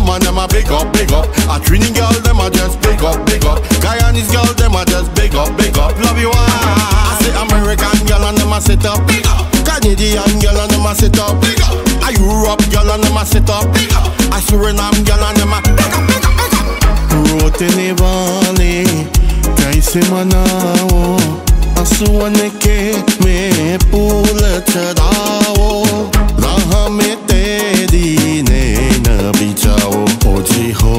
woman them a big up, big up. A Trini girl them a just big up, big up. Guyanese girl them a just big up, big up. Love you I say American girl and them a sit up, big up. Canadian girl and them a sit up, big up. A Europe girl and them a sit up, big up. A Suriname girl and them a big up, big up, big up. Rotene vale, kaise manao. Asuane ke me pula chadao. Raha me teri ne na bichao. Oji ho,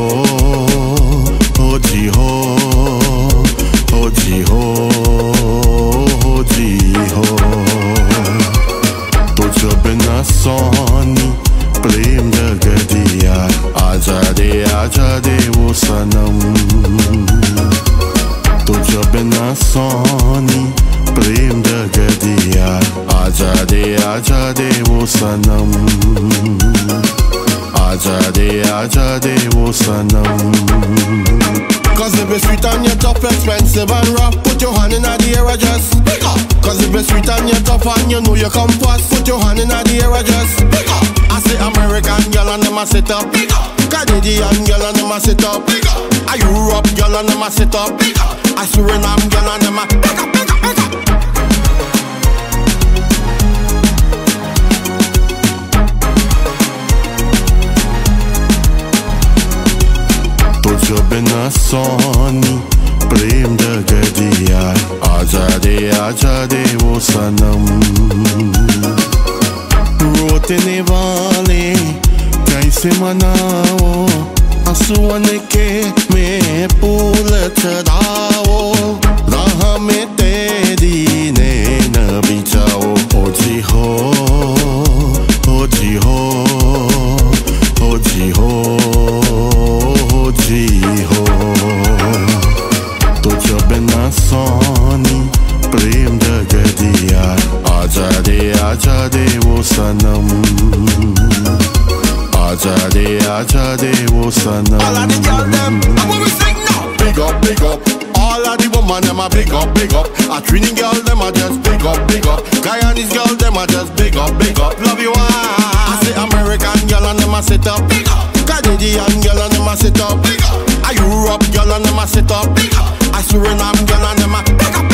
oji ho, oji ho, oji ho. Tujh bina Sooni प्रेम जग दिया आजा दे वो सनम तुझ बिना सोनी प्रेम जग दिया आजा दे वो सनम आजा दे वो सनम Cause if it's sweet and you're tough, expensive and rough, put your hand in the air and just pick up. Cause if it's sweet and you're tough and you know you come fast, put your hand in the air and just pick up. I say American girl and them a sit up, pick up. Canadian girl and them a sit up, pick up. A Europe girl and them a sit up, pick up. A Suriname girl and them a pick up, pick up, pick up. तुझ बिना सोनी प्रेम जग दिया आजा दे वो सनम रोतने वाले कैसे मनाओ आंसुओं के मैं फूल चढ़ाओ राह में तेरी ने न बिछाओ ओजी हो ओजी हो ओजी हो जी हो तुझ बिना सोनी प्रेम जग दिया आजा दे वो सनम आजा दे वो सनम All of the girl them, I want to sing now. Big up, big up. All of the woman them a big up, big up. A Trini girl them a just big up, big up. Guyanese girl them a just big up, big up. Love you I say American girl and them a sit up, big up. Canadian girl and them a sit up, big up. A Europe girl and them a sit up, big up. A Suriname girl and them a big up.